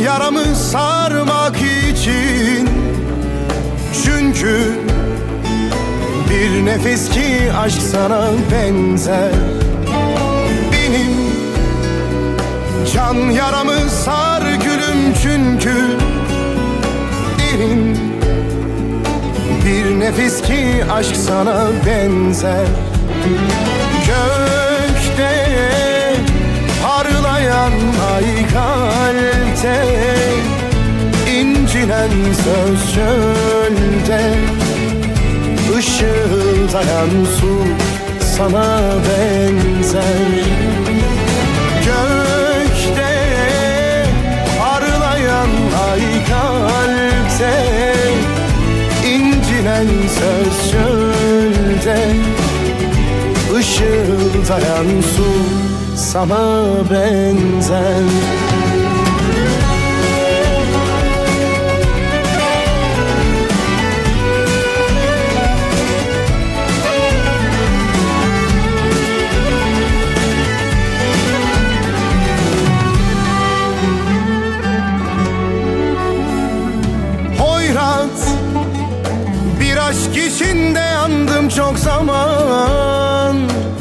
yaramı sarmak için. Çünkü bir nefes ki aşk sana benzer. Benim can yaramı sar gülüm, çünkü derin bir nefes ki aşk sana benzer. Gökte parlayan ay, kalpte incinen söz, çölde ışıldayan su sana benzer. Gökte parlayan ay, kalpte incinen söz, çölde ışıldayan su sana benzer. Bir aşk içinde yandım çok zaman.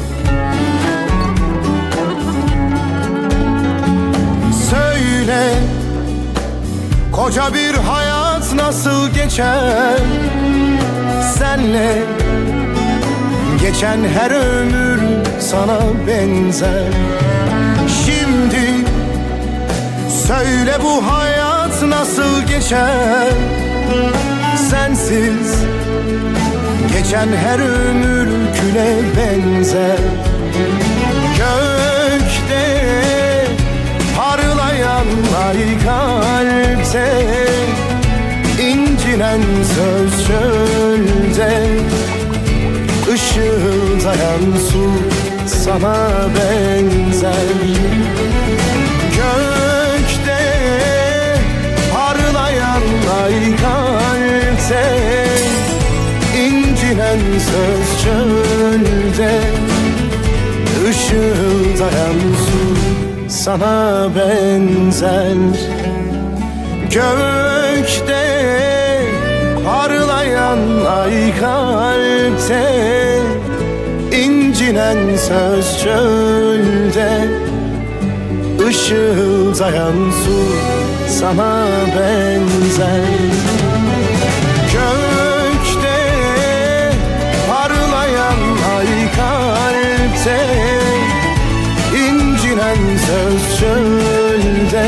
Söyle, koca bir hayat nasıl geçer senle? Geçen her ömür sana benzer. Şimdi söyle, bu hayat nasıl geçer sensiz? Geçen her ömür küle benzer. Gökte parlayan ay, kalpte incinen söz, çölde ışıldayan su sana benzer. Gökte parlayan ay, kalpte incinen söz, çölde ışıldayan su sana benzer. Gökte parlayan ay, kalpte incinen söz, çölde ışıldayan su sana benzer. Gökte parlayan ay, kalpte incinen söz, çölde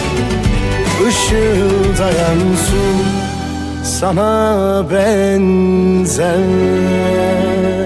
ışıldayan su sana benzer.